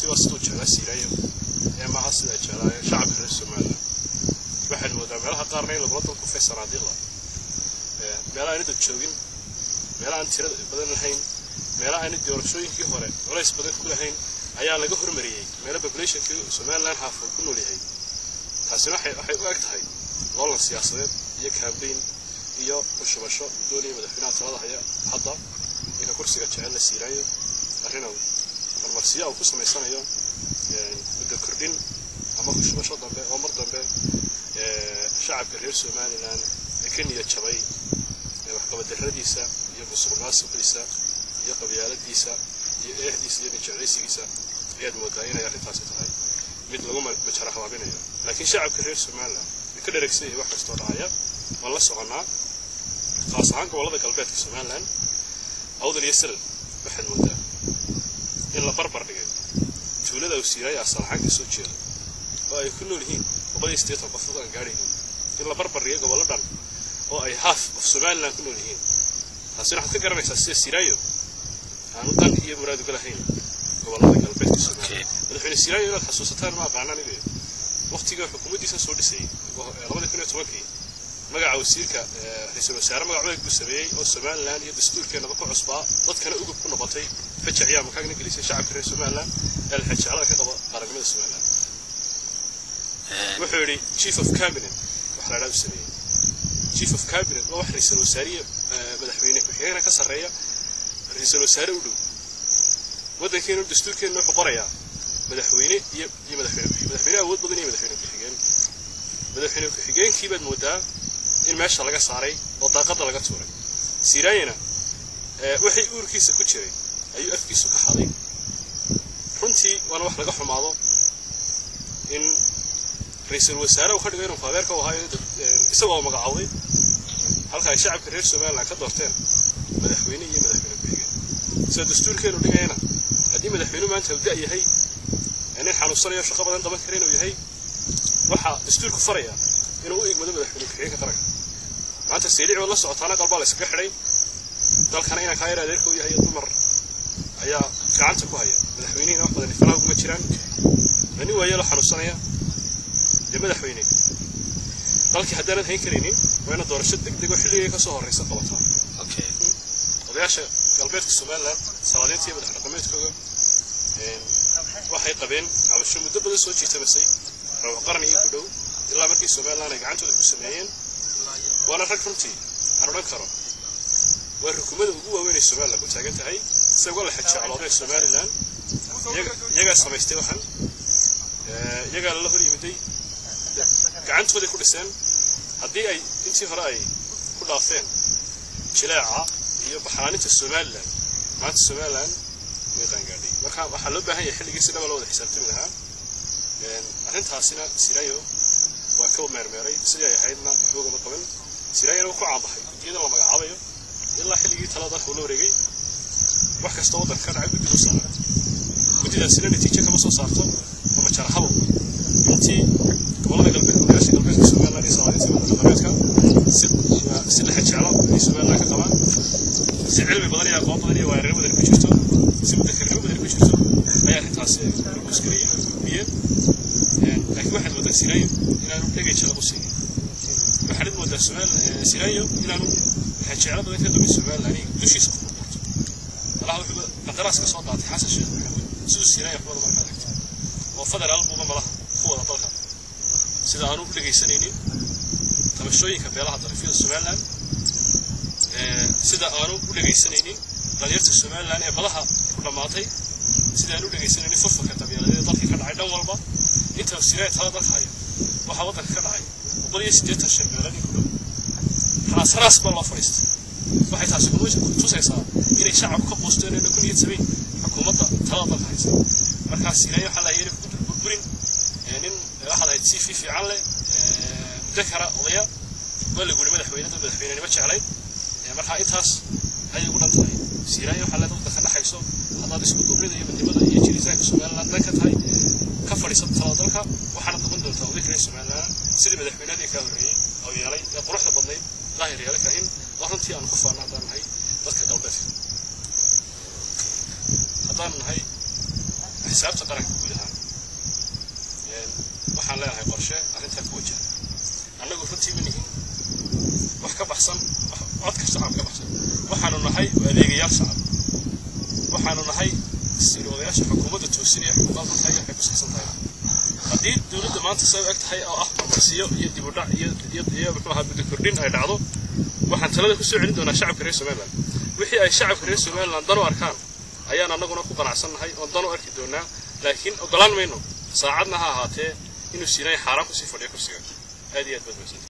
واسطو جلس سيرايو يا ما حصل جلاه شعب السومال واحد مودا meelaha qaarna in lagu dalku feesanaadila meelaha ay dadjoogin meelaha aan tirada badan lahayn meelaha ay doorashooyinkii hore culays badan ku lahayn ayaa laga hormariyay meelaha population-ka Soomaaliland haafo ku nool yahay taasina waxay u eg tahay loolan siyaasadeed iyo campaign iyo ushubasho doonaya madaxweynaha talada haya hadda in kursiga jecel la siirayo arrinaa marmarsiya uu ku sameysanayo muddo kordhin ama ushubasho dambe oo mar dambe shacabka reer Soomaaliland ka niyad jabay wax qabadaradiisa iyo musuqmaasuqiisa iyo qabyaaladiisa iyo eexdiisa iyo jeclaysigiisa ayad moodaa inay arrintaasi tahay mid lagu majara hawaabinayo laakiin shacabka reer Soomaaliland ka dhereegsay wax kasta oo dhacaya oo la soconaa خاص عنك والله قلبت في سومالان أوضل يسر واحد مودا إلا بربر رجال تولد أو سيراي أصل عنك سوتشيل ويكونوا لهين وبدأ يستيطر بفضل قارين إلا بربر رجال والله دم أو أي هاف في سومالان كانوا لهين هسنا حتى كرنا أساس سيرايو أنا كان هي مراد كل حين والله قلبت في سومالان الحين السيرايو لا حسوستها ما بعنا نبي وقت جاء حكومة دي سنسود سي ربنا كنا توكي magaca wasiirka ra'iisul wasaare magaca uu sameeyay oo Soomaaliland iyo dastuurkeena ku cusbaa dadkana ugu ku noqotay fajaciya ma kaagna gelisay shacabka reer Soomaaliland ee xajacada ka qaba qaranimada Soomaaliland wuxuu yiri chief of cabinet waxa la dhaafay sameeyay chief of cabinet waa wax ra'iisul wasaare madaxweyne ku xigeenka ka sareeya ra'iisul wasaare u dhow wadankeena dastuurkeena wuxuu qorayaa madaxweyne iyo madaxweyne awood badan iyo madaxweyne ku xigeen madaxweyne ku xigeenkii baad moodaa in meesha laga saaray oo daaqada laga tuuray siiraayna wixii uurkiisa ku jiray ayuu afkiisu ka xaday runtii waana wax laga xumaado in ra'iisul wasaare uu ka dhigay inuu faabeerka u hayo isagoo magacaaway halka ay shacabka reer Soomaaliland ka doorteen madaxweyne iyo madaxweyne ku xigeen sida dastuurkeenu dhigayna haddii madaxweynuhu maanta uu yahay in xanuunsanayo shaqo badan qaban karin uu yahay waxa dastuurku faraya inuu u igmado madaxweyne ku xigeenka qaranka maanta Seydic wala socotaana qalba la iska xiray dalkana ina ka yaraadeen yahay dumar ayaa gacanta ku haya madaxweynaha wax badan ifraagu ma jiraan ani waayelo xanuunsanaya madaxweyne dalkii haddana hayn kareenin waana doorasho degdeg oo xilliga ka soo horeysa qabataa odayaasha galbeedka Soomaaliland salaadiintii madax dhaqameedkooda waxay qabeen cabasho muddo badan soo jiitamasay oo qarniga ku dhow ilaa markii Soomaaliland ay gacantooda ku sameeyeen وانا ركنتي انا ركره والحكومه ugu waaweyn Soomaaliland ku taagan tahay isagoo la xajay calaamada Soomaaliland iyaga samaystay waxan iyaga la hor yimiday gacantooda ku dhiseen hadii ay intii hore ay ku dhaafeen jilaaca iyo baxraaninta Soomaaliland maanta Soomaaliland way qaangaadhay marka waxa loo baahan yahay xilligii sidaba loo wada xisaabtami lahaa arrintaasina siraayo waa ka meermeeray sidii ay ahaydna xoog ma qaban sirayna ku caabahay iyada la magacaabayo ilaa xilligii talada loo wareegay wax kasta wadan ka dhacay guddiga saaran guddiga sina natiijo kama soo saarto ama jarahabo intii gobolada galbeed Soomaaliland Soomaaliyeedka si la xajalo Soomaaliland ka qabaan si cilmi badan iyo aqoon badan iyo waareer badan ku jirto si mudakirnimo badan ku jirto ayaa intaas muskiliyeen laakiin waxaad wada sirayna inaanu dhagay jalo siin waxaad wada su'aal sirayo inaanu xajalo badan ka damay Soomaaliland dushiisa ku qorto Allah wuxuu qadaraas ka soo qaatay xasan sheekh sidoo sirayo wada markaa oo federal buu malaha ku wada dalka sida aanu u dhageysanaynin tabashooyinka beelaha darafyada Soomaaliland sida aanu u dhageysanaynin dhalinyarta Soomaaliland ee badaha ku dhamaatay sida aanu u dhageysanaynin furfurka tabiiladeed dalka ka dhacay dhan walba inta sirayo talada hayo waxa wadanka ka dhacay وبدي يستيقظ شمالاني كله راس بالله فريست waxay taasi ku tusaysaa inay shacabku ka boosteen inay ku niyad sabeen xukuumadda talada haysa markaas ilaahay waxa la yiri burburin in waxa ay si fiican leh dakara odaya wala guri madaxweynaha ma jeclay marka intaas ay ugu dhantahay ilaahay waxa la dadka ka dhaxayso hadda isku duubrida iyo midnimada iyo jiritaanka Soomaaliland ka tahay ka fadhiisan talada dalka waxaana qaban doontaa waddanka Soomaaliland sidii madaxweynaha ka horeeyay oo yeelay quruxda badnayd ظاهر يا لك إن ورنتي أنا كفار نادان هاي ذكر قلبي هذا من هاي xisaabta qaranka guud ahaan waxaan leenahay qorshe arrintaa ku wajahan annagu runtii ma nihin wax ka baxsan codka shacabka ka baxsan waxaanu nahay adeegayaal shacab waxaanu nahay siroodayaasha xukuumadda toosinaya xukuumadda tahay waxay ku saxsan tahay haddii dowladda maanta soo eg tahay oo ah marsiyo iyo dib u dhac iyo muxuu ahaa muddo kordhin ay dhacdo waxaan talada ku soo celin doonaa shacabka reer Somaliland wixii ay shacabka reer Somaliland dan u arkaan ayaan annaguna ku qanacsannahay oo dan u arki doonaa laakiin ogolaan mayno saacadna ha ahaatee inuu siinay xaaraan ku sii fadhiyo kursiga aad iyo aad baad